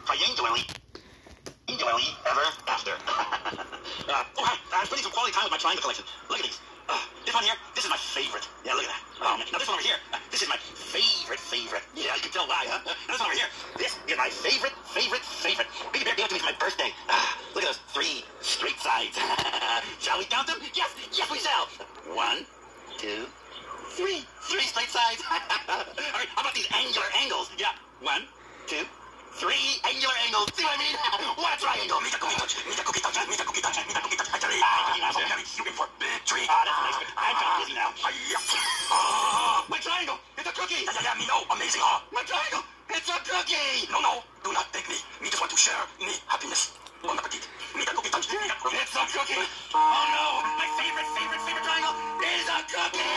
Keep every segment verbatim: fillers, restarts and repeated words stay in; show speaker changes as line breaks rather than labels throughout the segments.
triangularly, singularly ever after. uh, oh, hi. I'm spending some quality time with my triangle collection. Look at these. Uh, this one here, this is my favorite. Yeah, look at that. Oh, man. Now this one over here, uh, this is my favorite, favorite. Yeah, you can tell why, huh? Now this one over here, this is my favorite, favorite, favorite. Baby Bear gave it to me for my birthday. Uh, look at those three straight sides. Shall we count them? Yes, yes we shall. One, two, three. Three straight sides. All right, how about these angular angles? Yeah, one, two, three angular angles. See what I mean? What a triangle. Meet a cookie touch. Meet a cookie touch. Meet a cookie touch. Meet a cookie touch. Actually, I'm so very shooting for victory. Ah, that's nice. I'm kind of busy now. Ah, my triangle. It's a cookie. Yeah, yeah, yeah. Me know. Amazing, huh? My triangle. It's a cookie. No, no. Do not take me. Me just want to share me happiness. Bon appetit. Meet a cookie touch. Meet a cookie. It's a cookie. Oh no. My favorite, favorite, favorite triangle is a cookie.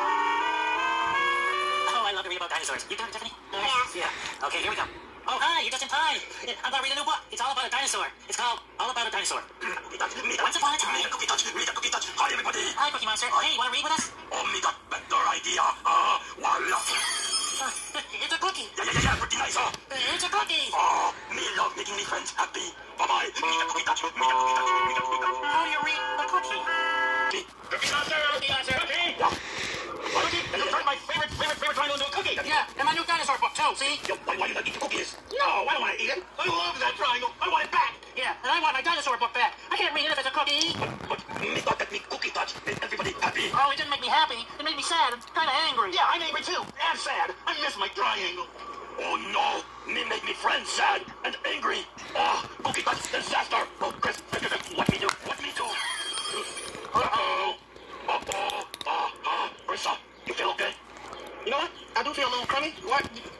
Oh, I love to read about dinosaurs. You got it, Tiffany?
Yeah.
Yeah. Okay, here we go. Oh, hi, you're just in time. I'm about to read a new book. It's all about a dinosaur. It's called All About a Dinosaur. Once upon a time.
Meet a cookie touch. Meet a cookie touch. Hi, everybody.
Hi, Cookie Monster. Hey, you want to read with us?
Oh, me got better idea. Uh, voila.
Uh, it's a cookie.
Yeah, yeah, yeah, yeah. Pretty nice, huh?
It's a cookie.
Oh, me love making me friends happy. Bye-bye. Meet a cookie touch. Meet a cookie touch. Meet a cookie touch.
How do you read a cookie?
Cookie monster.
Cookie Monster.
Cookie. Yeah.
Cookie, you turned my favorite, favorite, favorite triangle into a cookie. Yeah, and my new dinosaur book, too, see?
Yo, why, why you not eat cookies?
No, I don't want to eat it. I love that triangle. I want it back. Yeah, and I want my dinosaur book back. I can't read it if it's a cookie.
But, but me thought that me cookie touch made everybody happy.
Oh, it didn't make me happy. It made me sad and kind of angry. Yeah, I'm angry, too. And sad. I miss my triangle.
Oh no, me make me friends sad and angry. Oh, cookie touch disaster. Oh, Chris, what me do? What me do? Uh-oh. Uh-oh. Uh, uh, Chris, you feel okay?
You know what? I do feel a little crummy. What?